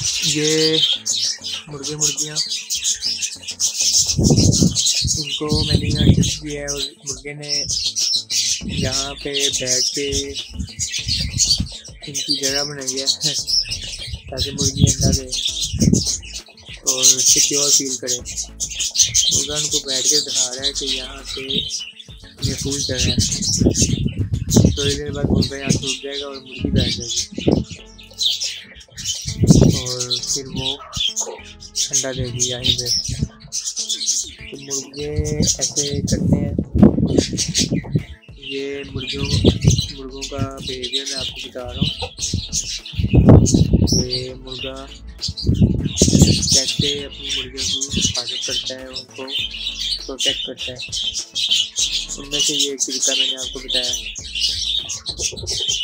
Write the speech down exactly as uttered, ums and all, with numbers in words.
ये मुर्गे मुर्गियाँ, इनको मैंने यहाँ शिफ्ट किया है और मुर्गे ने यहाँ पे बैठ के इनकी जगह बनाई है ताकि मुर्गी अंडा दे और सिक्योर फील करे। मुर्गा उनको बैठ के दिखा रहा है कि यहाँ पे महफूज जगह है। थोड़ी देर बाद मुर्गा यहाँ से उठ जाएगा और मुर्गी बैठ जाएगी और फिर वो अंडा देगी यहीं पे। तो मुर्गे ऐसे करते हैं। ये मुर्गियों मुर्गों का बिहेवियर मैं आपको बता रहा हूँ कि मुर्गा कैसे अपनी मुर्गियों की हिफाजत करता है, उनको प्रोटेक्ट करता है। उनमें से ये एक तरीका मैंने आपको बताया।